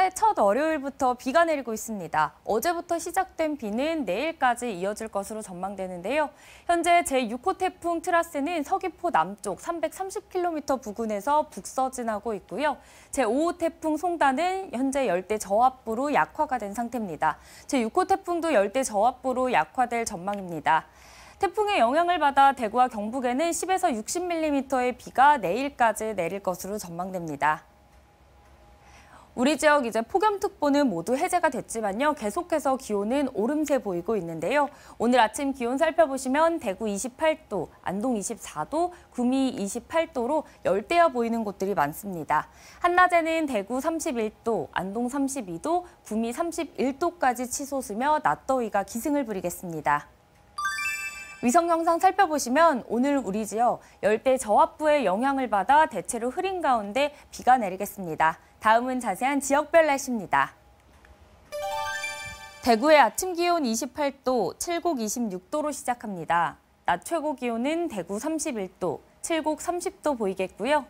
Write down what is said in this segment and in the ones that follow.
올해 첫 월요일부터 비가 내리고 있습니다. 어제부터 시작된 비는 내일까지 이어질 것으로 전망되는데요. 현재 제6호 태풍 트라스는 서귀포 남쪽 330km 부근에서 북서진하고 있고요. 제5호 태풍 송단은 현재 열대 저압부로 약화가 된 상태입니다. 제6호 태풍도 열대 저압부로 약화될 전망입니다. 태풍의 영향을 받아 대구와 경북에는 10에서 60mm의 비가 내일까지 내릴 것으로 전망됩니다. 우리 지역 이제 폭염특보는 모두 해제가 됐지만요. 계속해서 기온은 오름세 보이고 있는데요. 오늘 아침 기온 살펴보시면 대구 28도, 안동 24도, 구미 28도로 열대야 보이는 곳들이 많습니다. 한낮에는 대구 31도, 안동 32도, 구미 31도까지 치솟으며 낮더위가 기승을 부리겠습니다. 위성 영상 살펴보시면 오늘 우리 지역 열대 저압부의 영향을 받아 대체로 흐린 가운데 비가 내리겠습니다. 다음은 자세한 지역별 날씨입니다. 대구의 아침 기온 28도, 칠곡 26도로 시작합니다. 낮 최고 기온은 대구 31도, 칠곡 30도 보이겠고요.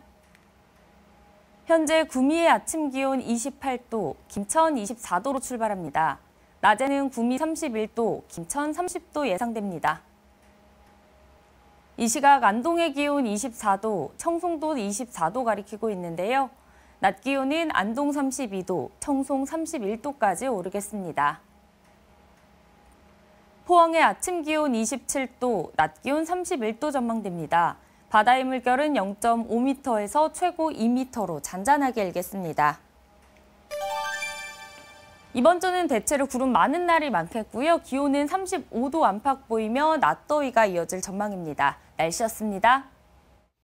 현재 구미의 아침 기온 28도, 김천 24도로 출발합니다. 낮에는 구미 31도, 김천 30도 예상됩니다. 이 시각 안동의 기온 24도, 청송도 24도 가리키고 있는데요. 낮 기온은 안동 32도, 청송 31도까지 오르겠습니다. 포항의 아침 기온 27도, 낮 기온 31도 전망됩니다. 바다의 물결은 0.5m에서 최고 2m로 잔잔하게 일겠습니다. 이번 주는 대체로 구름 많은 날이 많겠고요. 기온은 35도 안팎 보이며 낮더위가 이어질 전망입니다. 날씨였습니다.